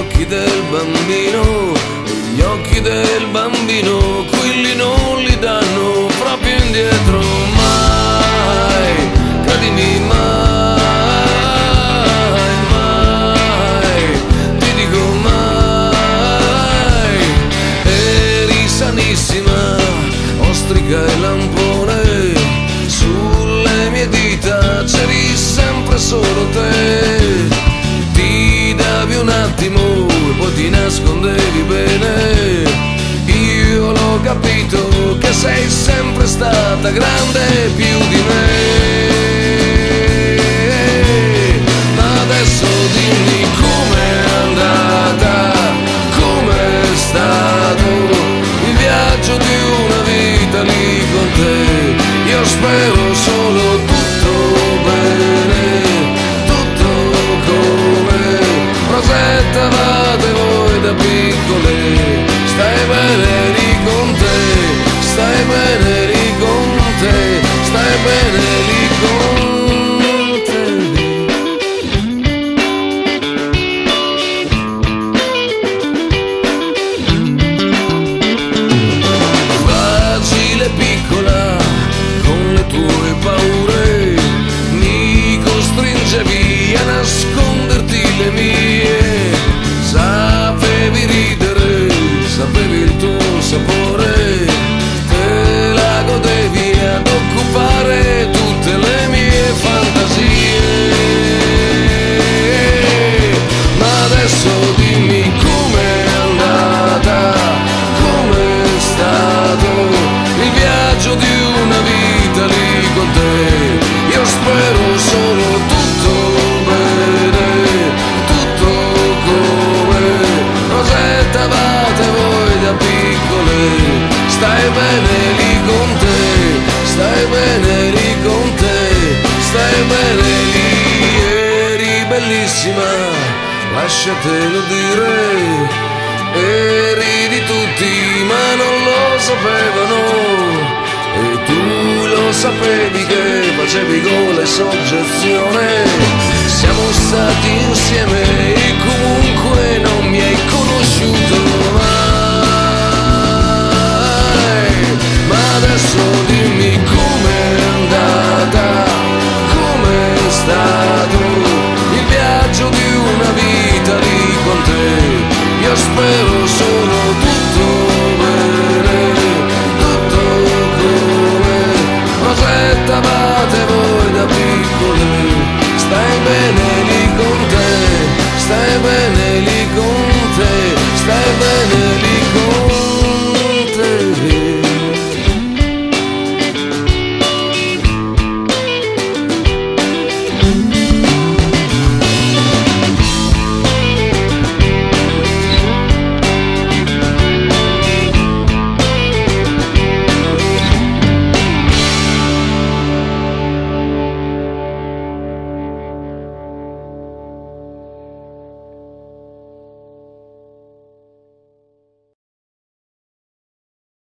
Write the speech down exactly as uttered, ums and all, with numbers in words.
occhi del bambino, gli occhi del bambino, quelli non li danno proprio indietro mai, credimi mai, mai, ti dico mai. Eri sanissima, ostrica e lampone, sulle mie dita c'eri sempre solo te. Ti davi un attimo e poi ti nascondevi bene. Io l'ho capito che sei sempre stata grande più di me. Ma adesso dimmi com'è andata, com'è stato il viaggio di una vita lì con te. Io spero solo tutto bene, tutto come prosettavate voi da piccole. Stai bene lì con te, stai bene lì con te, stai bene lì con te. Fragile piccola, con le tue paure, mi costringevi a nasconderti le mie. Sapevi ridere, sapevi il tuo sapore, te la godevi ad occupare tutte le mie fantasie. Ma adesso dimmi com'è andata, com'è stato il viaggio di una vita lì con te. Io spero solo tutto bene, tutto come prosettavate voi da piccole. Stai bene lì con te, stai bene lì con te, stai bene lì. Eri bellissima, lasciatelo dire, eri di tutti ma non lo sapevano. E tu lo sapevi che facevi gol e soggezione. Siamo stati insieme e comunque non mi hai conosciuto mai. Ma adesso dimmi com'è andata, com'è stato il viaggio di una vita lì con te. Io spero